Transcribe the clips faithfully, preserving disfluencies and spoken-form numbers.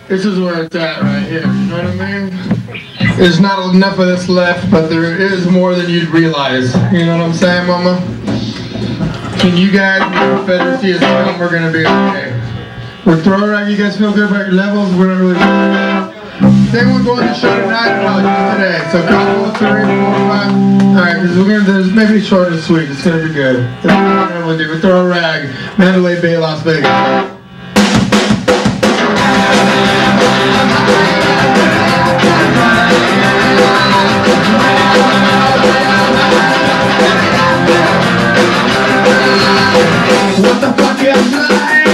This is where it's at right here, you know what I mean? There's not enough of this left, but there is more than you'd realize. You know what I'm saying, Mama? Can you guys do Confederacy is come? We're gonna be okay. We're throwing around. You guys feel good about your levels? We're not really good. Same one going to show tonight and I'll do today. So couple, three, four, five. Alright, we're gonna there's maybe short and sweet. It's gonna be good. That's what we're gonna do. We throw a rag. Mandalay Bay, Las Vegas. What the fuck is I?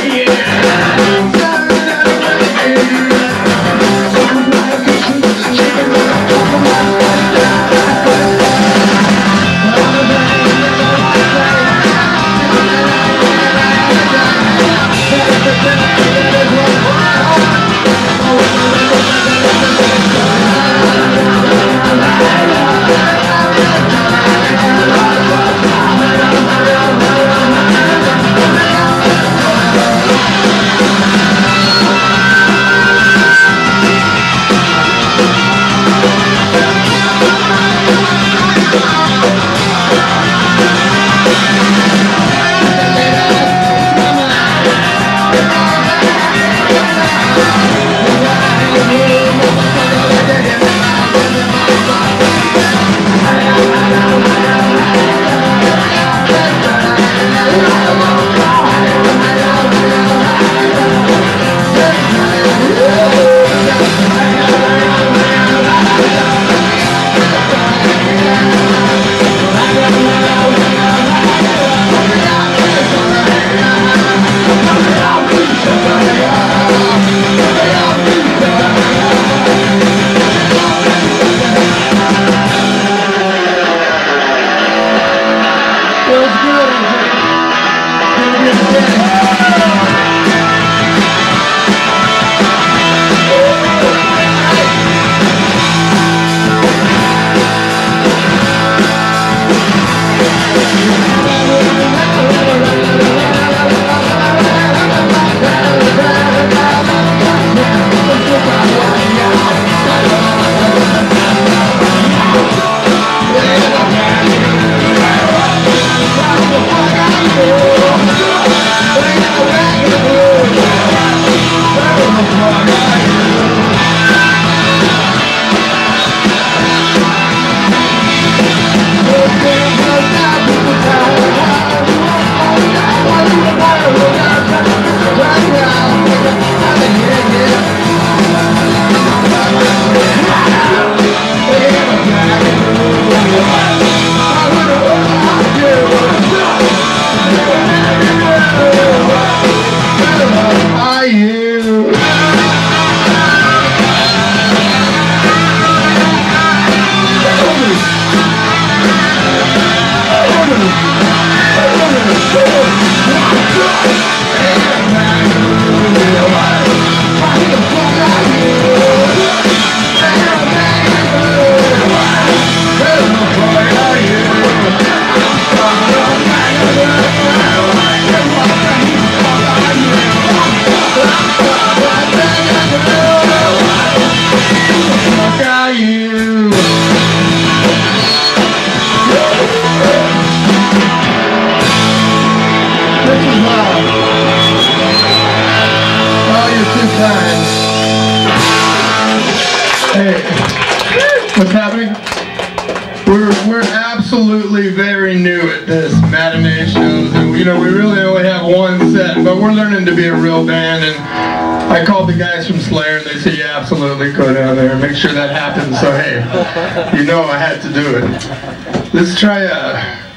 Hey, what's happening? We're we're absolutely very new at this matinee shows, and you know we really only have one set, but we're learning to be a real band. And I called the guys from Slayer, and they said, "Yeah, absolutely, go down there and make sure that happens." So hey, you know I had to do it. Let's try a.